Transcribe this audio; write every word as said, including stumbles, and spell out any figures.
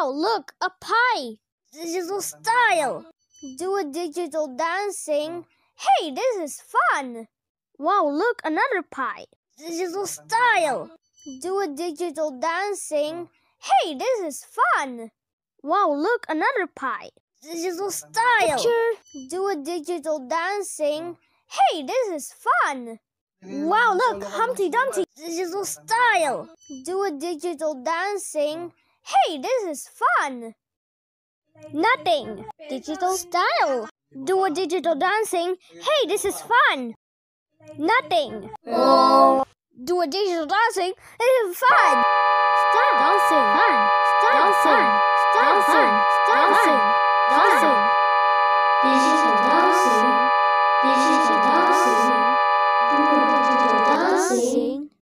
Wow, look, a pie. Digital style. Do a digital dancing. Hey, this is fun. Wow, look, another pie. Digital style. Do a digital dancing. Hey, this is fun. Wow, look, another pie. Digital style. Picture. Do a digital dancing. Hey, this is fun. Wow, look, Humpty Dumpty. Digital style. Do a digital dancing. Hey, this is fun. Nothing. Digital style. Do a digital dancing. Hey, this is fun. Nothing. Oh. Do a digital dancing. This is fun. Stop dancing. Fun. Stop dancing. Stop dancing. Stop dancing. Dancing. Digital dancing. Digital dancing. Do a digital dancing.